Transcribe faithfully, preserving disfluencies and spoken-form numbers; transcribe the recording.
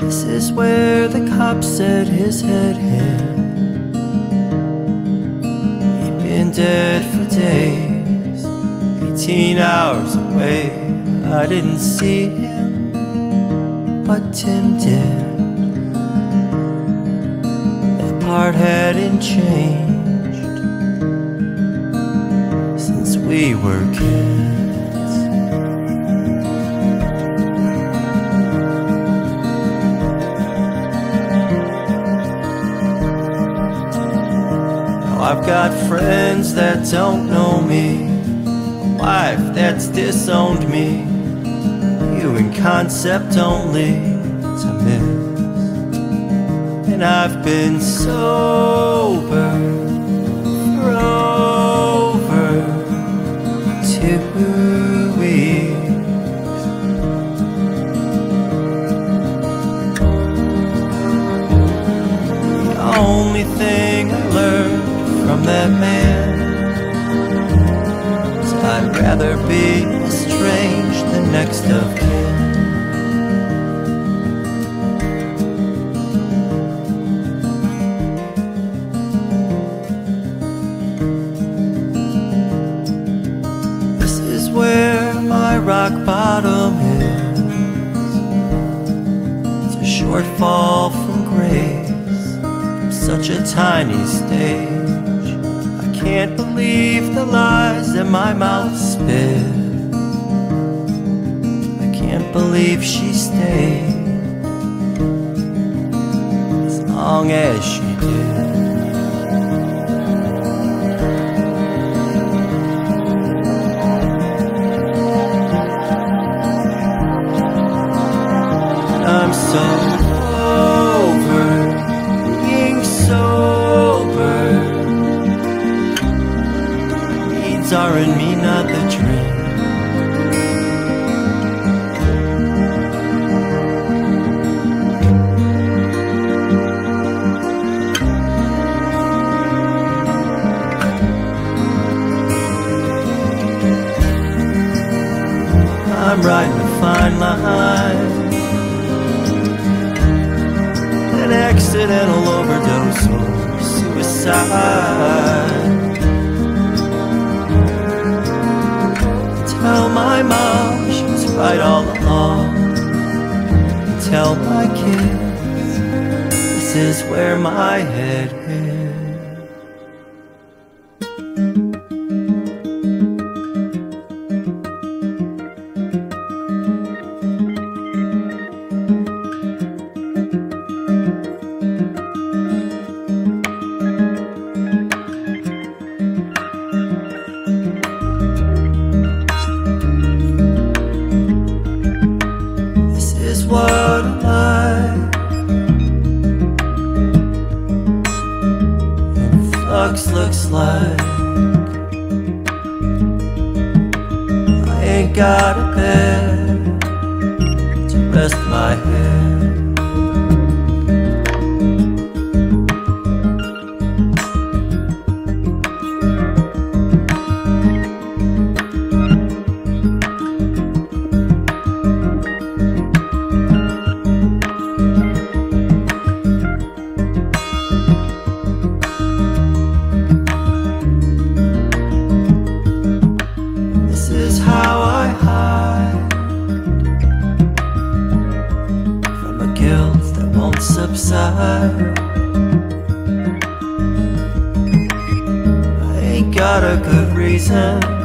This is where the cop said his head hit. He'd been dead for days, eighteen hours away. I didn't see him, but Tim did. That part hadn't changed since we were kids. I've got friends that don't know me, a wife that's disowned me, you in concept only to miss. And I've been sober for over two weeks. The only thing I learned from that man is I'd rather be estranged than next of kin. This is where my rock bottom is. It's a short fall from grace, from such a tiny stage. Can't believe the lies that my mouth spit. I can't believe she stayed as long as she did. And I'm so over being sober. Are in me, not the dream. I'm riding a fine line, an accidental overdose or suicide. Tell my mom she was right all along. Tell my kids this is where my head is. What a life in flux looks like. I ain't got a bed to rest my head. How I hide from a guilt that won't subside. I ain't got a good reason